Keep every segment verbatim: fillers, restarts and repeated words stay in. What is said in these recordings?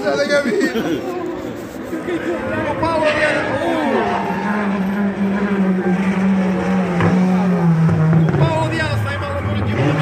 avete capito? Paolo viene... Paolo Diana stai male per il giro.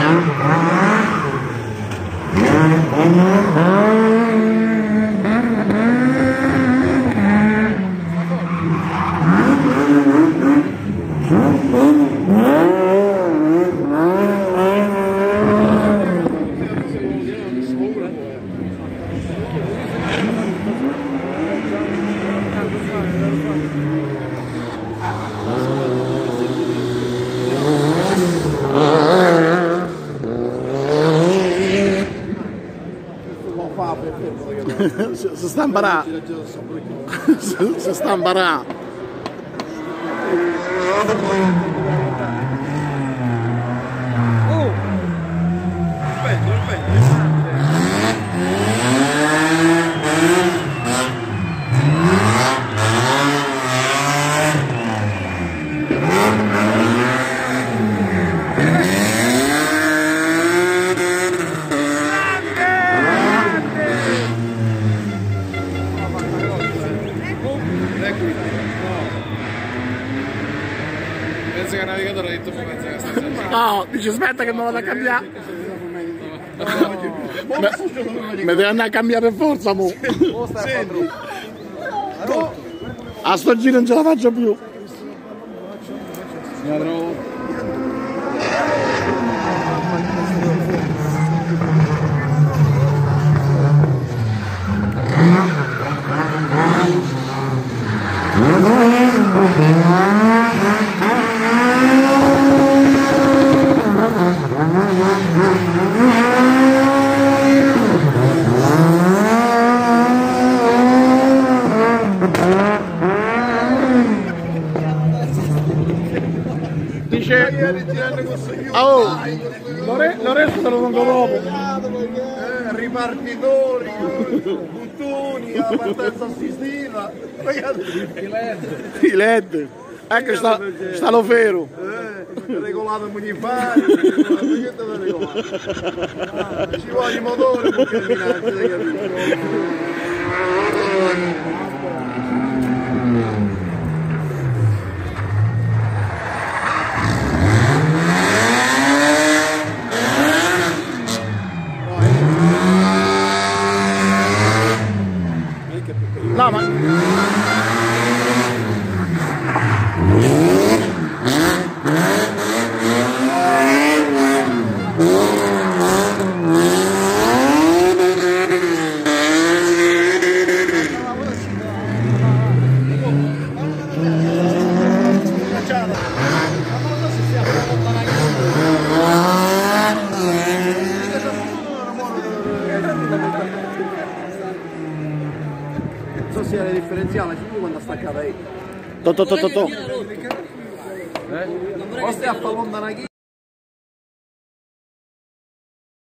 Si sta imparando, si sta imparando. Oh! Aspetta, aspetta. Penso che il navigatore ha detto pensa che sta facendo. No, dice aspetta che mi vado a cambiare. Mi devi andare a cambiare per forza, mo. Senti. A sto giro non ce la faccio più. La trovo. Dice, oh, Lorenzo te lo vengo dopo. Eh, ripartitori, buttoni, la partenza assistita. I L E D. Ecco sta, sta lo ferro. Eh, regolato municipale, che deve regolare? Ah, ci vuole il motore per camminare, hai capito? No, ma... Non so se è differenziale, senti quando ha staccata lei. To, to, to, to, to. Eh? O stai a fare lontana chi?